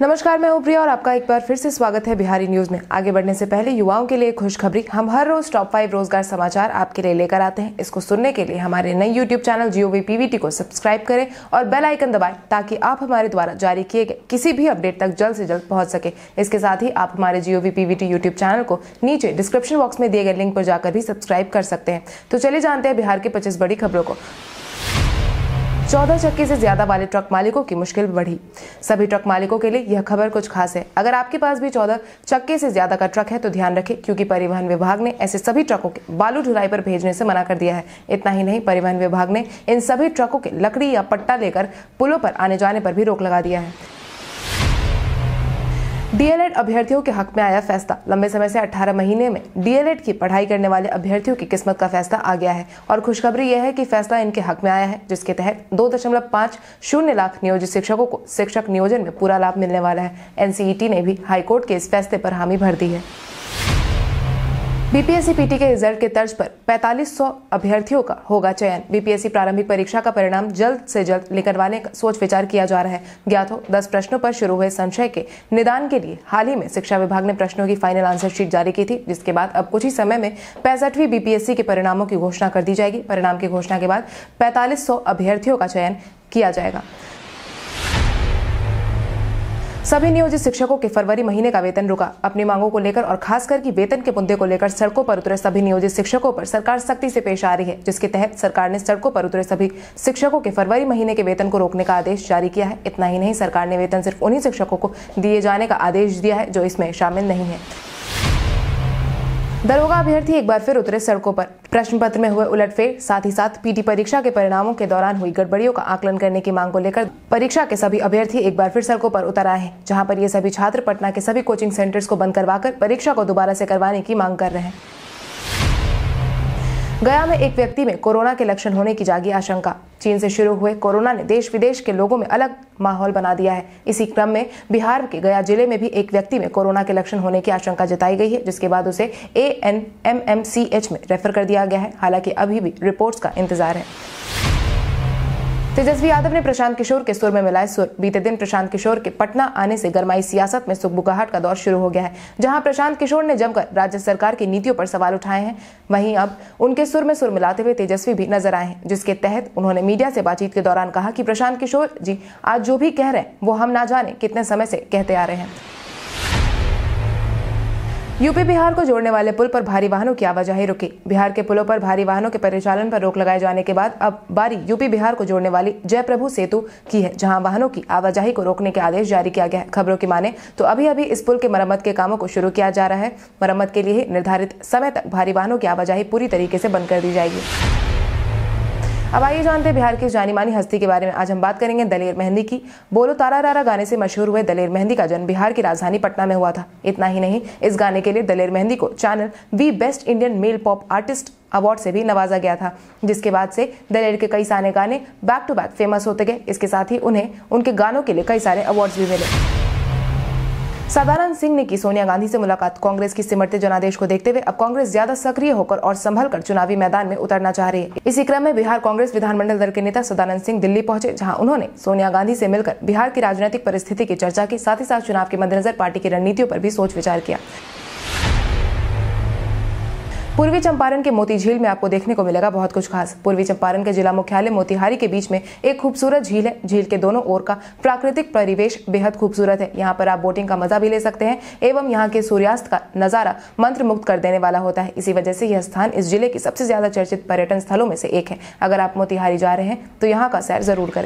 नमस्कार, मैं प्रिया और आपका एक बार फिर से स्वागत है बिहारी न्यूज में। आगे बढ़ने से पहले युवाओं के लिए खुशखबरी। हम हर रोज टॉप 5 रोजगार समाचार आपके लिए लेकर आते हैं। इसको सुनने के लिए हमारे नए यूट्यूब चैनल GOVPVT को सब्सक्राइब करें और बेल आइकन दबाएं ताकि आप हमारे द्वारा जारी किए गए किसी भी अपडेट तक जल्द से जल्द पहुंच सके। इसके साथ ही आप हमारे GOVPVT यूट्यूब चैनल को नीचे डिस्क्रिप्शन बॉक्स में दिए गए लिंक पर जाकर भी सब्सक्राइब कर सकते हैं। तो चलिए जानते हैं बिहार की 25 बड़ी खबरों को। 14 चक्के से ज्यादा वाले ट्रक मालिकों की मुश्किल बढ़ी। सभी ट्रक मालिकों के लिए यह खबर कुछ खास है। अगर आपके पास भी 14 चक्के से ज्यादा का ट्रक है तो ध्यान रखें, क्योंकि परिवहन विभाग ने ऐसे सभी ट्रकों के बालू ढुलाई पर भेजने से मना कर दिया है। इतना ही नहीं, परिवहन विभाग ने इन सभी ट्रकों के लकड़ी या पट्टा लेकर पुलों पर आने जाने पर भी रोक लगा दिया है। Dled अभ्यर्थियों के हक में आया फैसला। लंबे समय से 18 महीने में Dled की पढ़ाई करने वाले अभ्यर्थियों की किस्मत का फैसला आ गया है और खुशखबरी यह है कि फैसला इनके हक में आया है, जिसके तहत 2.50 लाख नियोजित शिक्षकों को शिक्षक नियोजन में पूरा लाभ मिलने वाला है। NCET ने भी हाईकोर्ट के इस फैसले पर हामी भर दी है। BPSc PT के रिजल्ट के तर्ज पर 4500 अभ्यर्थियों का होगा चयन। BPSc प्रारंभिक परीक्षा का परिणाम जल्द से जल्द निकलवाने का सोच विचार किया जा रहा है। ज्ञात हो, 10 प्रश्नों पर शुरू हुए संशय के निदान के लिए हाल ही में शिक्षा विभाग ने प्रश्नों की फाइनल आंसर शीट जारी की थी, जिसके बाद अब कुछ ही समय में 65वीं BPSc के परिणामों की घोषणा कर दी जाएगी। परिणाम की घोषणा के बाद 4500 अभ्यर्थियों का चयन किया जाएगा। सभी नियोजित शिक्षकों के फरवरी महीने का वेतन रुका। अपनी मांगों को लेकर और खासकर की वेतन के मुद्दे को लेकर सड़कों पर उतरे सभी नियोजित शिक्षकों पर सरकार सख्ती से पेश आ रही है, जिसके तहत सरकार ने सड़कों पर उतरे सभी शिक्षकों के फरवरी महीने के वेतन को रोकने का आदेश जारी किया है। इतना ही नहीं, सरकार ने वेतन सिर्फ उन्हीं शिक्षकों को दिए जाने का आदेश दिया है जो इसमें शामिल नहीं है। दरोगा अभ्यर्थी एक बार फिर उतरे सड़कों पर। प्रश्न पत्र में हुए उलटफेर, साथ ही साथ PT परीक्षा के परिणामों के दौरान हुई गड़बड़ियों का आकलन करने की मांग को लेकर परीक्षा के सभी अभ्यर्थी एक बार फिर सड़कों पर उतर आए हैं, जहां पर ये सभी छात्र पटना के सभी कोचिंग सेंटर्स को बंद करवाकर परीक्षा को दोबारा से करवाने की मांग कर रहे हैं। गया में एक व्यक्ति में कोरोना के लक्षण होने की जागी आशंका। चीन से शुरू हुए कोरोना ने देश विदेश के लोगों में अलग माहौल बना दिया है। इसी क्रम में बिहार के गया जिले में भी एक व्यक्ति में कोरोना के लक्षण होने की आशंका जताई गई है, जिसके बाद उसे ANMMCH में रेफर कर दिया गया है। हालांकि अभी भी रिपोर्ट्स का इंतजार है। तेजस्वी यादव ने प्रशांत किशोर के सुर में मिलाए सुर। बीते दिन प्रशांत किशोर के पटना आने से गरमाई सियासत में सुगबुगाहट का दौर शुरू हो गया है, जहां प्रशांत किशोर ने जमकर राज्य सरकार की नीतियों पर सवाल उठाए हैं। वहीं अब उनके सुर में सुर मिलाते हुए तेजस्वी भी नजर आए हैं, जिसके तहत उन्होंने मीडिया से बातचीत के दौरान कहा कि प्रशांत किशोर जी आज जो भी कह रहे हैं वो हम ना जाने कितने समय से कहते आ रहे हैं। UP बिहार को जोड़ने वाले पुल पर भारी वाहनों की आवाजाही रुकी। बिहार के पुलों पर भारी वाहनों के परिचालन पर रोक लगाए जाने के बाद अब बारी UP बिहार को जोड़ने वाली जयप्रभु सेतु की है, जहां वाहनों की आवाजाही को रोकने के आदेश जारी किया गया है। खबरों की माने तो अभी इस पुल के मरम्मत के कामों को शुरू किया जा रहा है। मरम्मत के लिए निर्धारित समय तक भारी वाहनों की आवाजाही पूरी तरीके से बंद कर दी जाएगी। अब आइए जानते हैं बिहार की जानी मानी हस्ती के बारे में। आज हम बात करेंगे दलेर मेहंदी की। बोलो तारा रारा गाने से मशहूर हुए दलेर मेहंदी का जन्म बिहार की राजधानी पटना में हुआ था। इतना ही नहीं, इस गाने के लिए दलेर मेहंदी को Channel V best Indian male pop artist award से भी नवाजा गया था, जिसके बाद से दलेर के कई सारे गाने बैक टू बैक फेमस होते गए। इसके साथ ही उन्हें उनके गानों के लिए कई सारे अवार्ड्स भी मिले। सदानंद सिंह ने की सोनिया गांधी से मुलाकात। कांग्रेस की सिमटते जनादेश को देखते हुए अब कांग्रेस ज्यादा सक्रिय होकर और संभल कर चुनावी मैदान में उतरना चाह रही है। इसी क्रम में बिहार कांग्रेस विधानमंडल दल के नेता सदानंद सिंह दिल्ली पहुंचे, जहां उन्होंने सोनिया गांधी से मिलकर बिहार की राजनीतिक परिस्थिति की चर्चा की। साथ ही साथ चुनाव के मद्देनजर पार्टी की रणनीतियों पर भी सोच विचार किया। पूर्वी चंपारण के मोती झील में आपको देखने को मिलेगा बहुत कुछ खास। पूर्वी चंपारण के जिला मुख्यालय मोतिहारी के बीच में एक खूबसूरत झील है। झील के दोनों ओर का प्राकृतिक परिवेश बेहद खूबसूरत है। यहाँ पर आप बोटिंग का मजा भी ले सकते हैं एवं यहाँ के सूर्यास्त का नजारा मंत्र मुक्त कर देने वाला होता है। इसी वजह से यह स्थान इस जिले के सबसे ज्यादा चर्चित पर्यटन स्थलों में से एक है। अगर आप मोतिहारी जा रहे हैं तो यहाँ का सैर जरूर करें।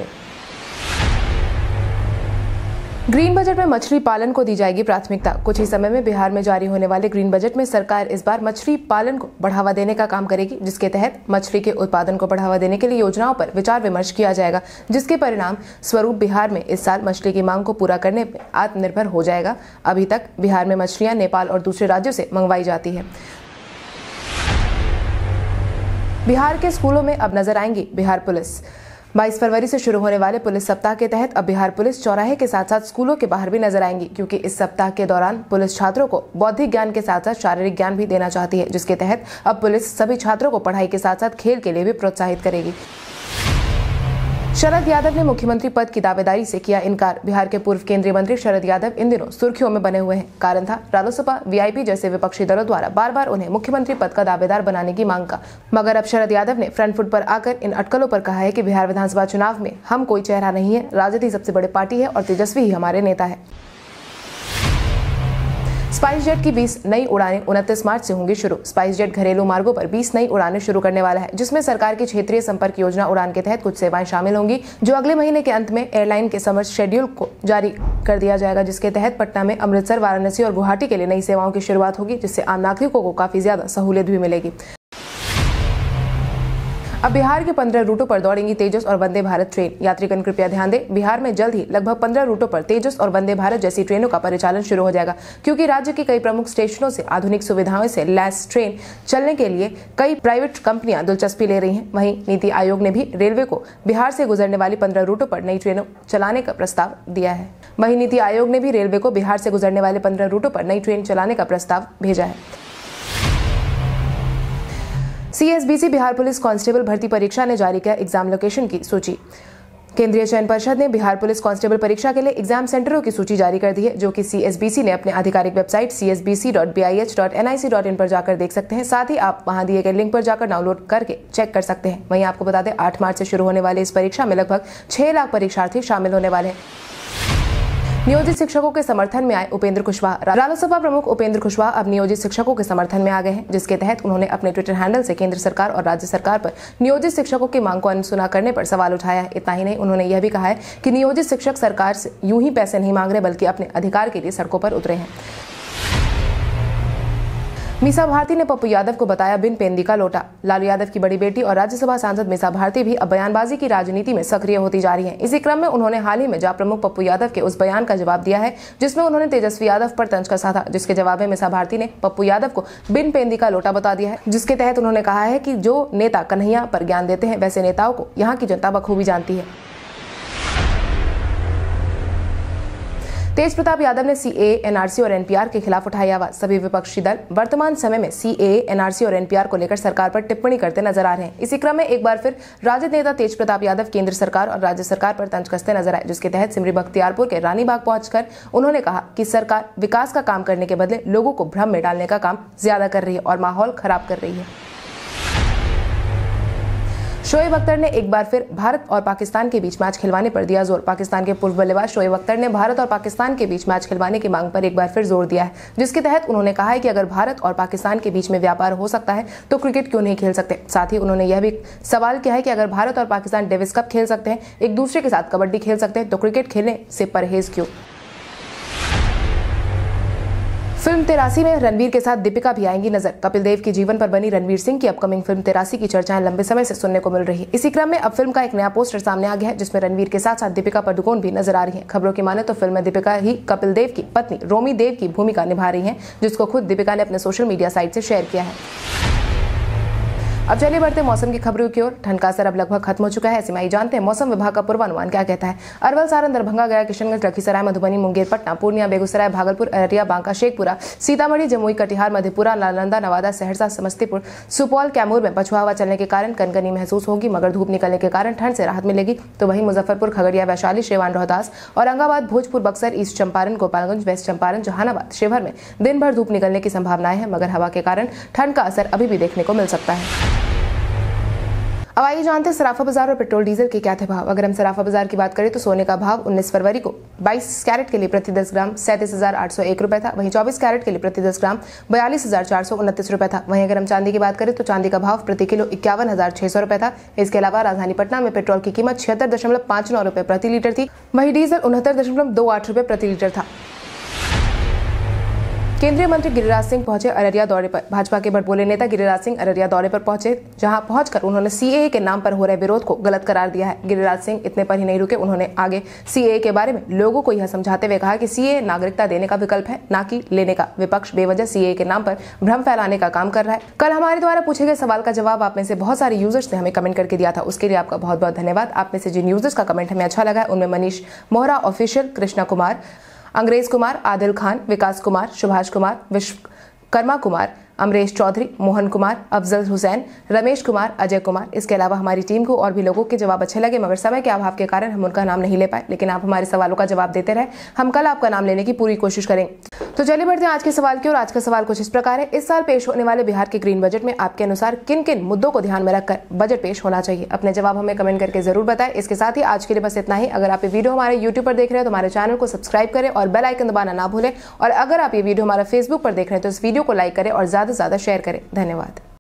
ग्रीन बजट में मछली पालन को दी जाएगी प्राथमिकता। कुछ ही समय में बिहार में जारी होने वाले ग्रीन बजट में सरकार इस बार मछली पालन को बढ़ावा देने का काम करेगी, जिसके तहत मछली के उत्पादन को बढ़ावा देने के लिए योजनाओं पर विचार विमर्श किया जाएगा, जिसके परिणाम स्वरूप बिहार में इस साल मछली की मांग को पूरा करने में आत्मनिर्भर हो जाएगा। अभी तक बिहार में मछलियां नेपाल और दूसरे राज्यों से मंगवाई जाती है। बिहार के स्कूलों में अब नजर आएंगी बिहार पुलिस। 22 फरवरी से शुरू होने वाले पुलिस सप्ताह के तहत अब बिहार पुलिस चौराहे के साथ साथ स्कूलों के बाहर भी नजर आएंगी, क्योंकि इस सप्ताह के दौरान पुलिस छात्रों को बौद्धिक ज्ञान के साथ साथ शारीरिक ज्ञान भी देना चाहती है, जिसके तहत अब पुलिस सभी छात्रों को पढ़ाई के साथ साथ खेल के लिए भी प्रोत्साहित करेगी। शरद यादव ने मुख्यमंत्री पद की दावेदारी से किया इनकार। बिहार के पूर्व केंद्रीय मंत्री शरद यादव इन दिनों सुर्खियों में बने हुए हैं। कारण था रालोसपा वीआईपी जैसे विपक्षी दलों द्वारा बार बार उन्हें मुख्यमंत्री पद का दावेदार बनाने की मांग का। मगर अब शरद यादव ने फ्रंट फुट पर आकर इन अटकलों पर कहा है कि बिहार विधानसभा चुनाव में हम कोई चेहरा नहीं है, राजद सबसे बड़ी पार्टी है और तेजस्वी ही हमारे नेता है। स्पाइस जेट की 20 नई उड़ानें 29 मार्च से होंगी शुरू। स्पाइस जेट घरेलू मार्गों पर 20 नई उड़ानें शुरू करने वाला है, जिसमें सरकार की क्षेत्रीय संपर्क योजना उड़ान के तहत कुछ सेवाएं शामिल होंगी, जो अगले महीने के अंत में एयरलाइन के समर शेड्यूल को जारी कर दिया जाएगा, जिसके तहत पटना में अमृतसर, वाराणसी और गुवाहाटी के लिए नई सेवाओं की शुरुआत होगी, जिससे आम नागरिकों को काफी ज्यादा सहूलियत भी मिलेगी। अब बिहार के 15 रूटों पर दौड़ेंगी तेजस और वंदे भारत ट्रेन। यात्रीगण कृपया ध्यान दें, बिहार में जल्द ही लगभग 15 रूटों पर तेजस और वंदे भारत जैसी ट्रेनों का परिचालन शुरू हो जाएगा, क्योंकि राज्य के कई प्रमुख स्टेशनों से आधुनिक सुविधाओं से लैस ट्रेन चलने के लिए कई प्राइवेट कंपनियां दिलचस्पी ले रही हैं। वहीं नीति आयोग ने भी रेलवे को बिहार से गुजरने वाली 15 रूटों पर नई ट्रेनों चलाने का प्रस्ताव दिया है। वहीं नीति आयोग ने भी रेलवे को बिहार से गुजरने वाले 15 रूटों पर नई ट्रेन चलाने का प्रस्ताव भेजा है। cbsc बिहार पुलिस कांस्टेबल भर्ती परीक्षा ने जारी किया एग्जाम लोकेशन की सूची। केंद्रीय चयन परिषद ने बिहार पुलिस कांस्टेबल परीक्षा के लिए एग्जाम सेंटरों की सूची जारी कर दी है, जो कि cbsc ने अपने आधिकारिक वेबसाइट csbc.bih.nic.in पर जाकर देख सकते हैं। साथ ही आप वहां दिए गए लिंक पर जाकर डाउनलोड करके चेक कर सकते हैं। वहीं आपको बता दें, 8 मार्च से शुरू होने वाले इस परीक्षा में लगभग 6 लाख परीक्षार्थी शामिल होने वाले हैं। नियोजित शिक्षकों के समर्थन में आए उपेंद्र कुशवाहा। रालोसपा प्रमुख उपेंद्र कुशवाहा अब नियोजित शिक्षकों के समर्थन में आ गए हैं, जिसके तहत उन्होंने अपने ट्विटर हैंडल से केंद्र सरकार और राज्य सरकार पर नियोजित शिक्षकों की मांग को अनसुना करने पर सवाल उठाया है। इतना ही नहीं, उन्होंने यह भी कहा है कि नियोजित शिक्षक सरकार से यूं ही पैसे नहीं मांग रहे, बल्कि अपने अधिकार के लिए सड़कों पर उतरे हैं। मीसा भारती ने पप्पू यादव को बताया बिन पेंदी का लोटा। लालू यादव की बड़ी बेटी और राज्यसभा सांसद मीसा भारती भी अब बयानबाजी की राजनीति में सक्रिय होती जा रही हैं। इसी क्रम में उन्होंने हाल ही में जाप प्रमुख पप्पू यादव के उस बयान का जवाब दिया है, जिसमें उन्होंने तेजस्वी यादव पर तंज कसा था, जिसके जवाब में मीसा भारती ने पप्पू यादव को बिन पेंदी का लोटा बता दिया है, जिसके तहत उन्होंने कहा है कि जो नेता कन्हैया पर ज्ञान देते हैं, वैसे नेताओं को यहाँ की जनता बखूबी जानती है। तेज प्रताप यादव ने सीएए, एनआरसी और एनपीआर के खिलाफ उठाई आवाज। सभी विपक्षी दल वर्तमान समय में सीएए, एनआरसी और एनपीआर को लेकर सरकार पर टिप्पणी करते नजर आ रहे हैं। इसी क्रम में एक बार फिर राजद नेता तेज प्रताप यादव केंद्र सरकार और राज्य सरकार पर तंज कसते नजर आए, जिसके तहत सिमरी बख्तियारपुर के रानीबाग पहुंचकर उन्होंने कहा कि सरकार विकास का काम करने के बदले लोगों को भ्रम में डालने का काम ज्यादा कर रही है और माहौल खराब कर रही है। शोएब अख्तर ने एक बार फिर भारत और पाकिस्तान के बीच मैच खिलवाने पर दिया जोर। पाकिस्तान के पूर्व बल्लेबाज शोएब अख्तर ने भारत और पाकिस्तान के बीच मैच खिलवाने की मांग पर एक बार फिर जोर दिया है, जिसके तहत उन्होंने कहा है कि अगर भारत और पाकिस्तान के बीच में व्यापार हो सकता है तो क्रिकेट क्यों नहीं खेल सकते। साथ ही उन्होंने यह भी सवाल किया है कि अगर भारत और पाकिस्तान डेविस कप खेल सकते हैं, एक दूसरे के साथ कबड्डी खेल सकते हैं, तो क्रिकेट खेलने से परहेज क्यों। फिल्म 83 में रणवीर के साथ दीपिका भी आएंगी नजर। कपिल देव के जीवन पर बनी रणवीर सिंह की अपकमिंग फिल्म 83 की चर्चाएं लंबे समय से सुनने को मिल रही है। इसी क्रम में अब फिल्म का एक नया पोस्टर सामने आ गया है, जिसमें रणवीर के साथ साथ दीपिका पादुकोण भी नजर आ रही है। खबरों की माने तो फिल्म में दीपिका ही कपिल देव की पत्नी रोमी देव की भूमिका निभा रही है, जिसको खुद दीपिका ने अपने सोशल मीडिया साइट से शेयर किया है। अब चलिए बढ़ते मौसम की खबरों की ओर। ठंड का असर अब लगभग खत्म हो चुका है, ऐसे में ही जानते हैं मौसम विभाग का पूर्वानुमान क्या कहता है। अरवल, सारण, दरभंगा, गया, किशनगंज, लखीसराय, मधुबनी, मुंगेर, पटना, पूर्णिया, बेगूसराय, भागलपुर, अररिया, बांका, शेखपुरा, सीतामढ़ी, जमुई, कटिहार, मधेपुरा, नालंदा, नवादा, सहरसा, समस्तीपुर, सुपौल, कैमूर में पछुआ हवा चलने के कारण कनकनी महसूस होगी, मगर धूप निकलने के कारण ठंड से राहत मिलेगी। तो वहीं मुजफ्फरपुर, खगड़िया, वैशाली, सिवान, रोहतास, औरंगाबाद, भोजपुर, बक्सर, ईस्ट चंपारण, गोपालगंज, वेस्ट चंपारण, जहानाबाद, शिवहर में दिन भर धूप निकलने की संभावनाएं है, मगर हवा के कारण ठंड का असर अभी भी देखने को मिल सकता है। अब आइए जानते हैं सराफा बाजार और पेट्रोल डीजल के क्या थे भाव। अगर हम सराफा बाजार की बात करें तो सोने का भाव 19 फरवरी को 22 कैरेट के लिए प्रति 10 ग्राम 37,801 रुपए था। वहीं 24 कैरेट के लिए प्रति 10 ग्राम 42,429 रुपए था। वहीं अगर हम चांदी की बात करें तो चांदी का भाव प्रति किलो 51,600 रुपए था। इसके अलावा राजधानी पटना में पेट्रोल की कीमत 76.59 रुपए प्रति लीटर थी। वहीं डीजल 69.28 रुपए प्रति लीटर था। केंद्रीय मंत्री गिरिराज सिंह पहुंचे अररिया दौरे पर। भाजपा के बड़बोले नेता गिरिराज सिंह अररिया दौरे पर पहुंचे, जहां पहुंचकर उन्होंने सीएए के नाम पर हो रहे विरोध को गलत करार दिया है। गिरिराज सिंह इतने पर ही नहीं रुके, उन्होंने आगे सीएए के बारे में लोगों को यह समझाते हुए कहा कि सीएए नागरिकता देने का विकल्प है, ना कि लेने का। विपक्ष बेवजह सीएए के नाम पर भ्रम फैलाने का काम कर रहा है। कल हमारे द्वारा पूछे गए सवाल का जवाब आप में से बहुत सारे यूजर्स ने हमें कमेंट करके दिया था, उसके लिए आपका बहुत बहुत धन्यवाद। आप में से जिन यूजर्स का कमेंट हमें अच्छा लगा है उनमें मनीष मोहरा ऑफिशियल, कृष्णा कुमार, अंग्रेज कुमार, आदिल खान, विकास कुमार, सुभाष कुमार, विश्वकर्मा कुमार, अमरेश चौधरी, मोहन कुमार, अफजल हुसैन, रमेश कुमार, अजय कुमार। इसके अलावा हमारी टीम को और भी लोगों के जवाब अच्छे लगे, मगर समय के अभाव के कारण हम उनका नाम नहीं ले पाए, लेकिन आप हमारे सवालों का जवाब देते रहे। हम कल आपका नाम लेने की पूरी कोशिश करेंगे। तो चलिए बढ़ते हैं आज के सवाल की ओर। आज का सवाल कुछ इस प्रकार है, इस साल पेश होने वाले बिहार के ग्रीन बजट में आपके अनुसार किन किन मुद्दों को ध्यान में रखकर बजट पेश होना चाहिए? अपने जवाब हमें कमेंट करके जरूर बताएं। इसके साथ ही आज के लिए बस इतना ही। अगर आप ये वीडियो हमारे यूट्यूब पर देख रहे हैं तो हमारे चैनल को सब्सक्राइब करें और बेल आइकन दबाना ना भूलें। और अगर आप ये वीडियो हमारा फेसबुक पर देख रहे हैं तो इस वीडियो को लाइक करें और ज्यादा से ज्यादा शेयर करें। धन्यवाद।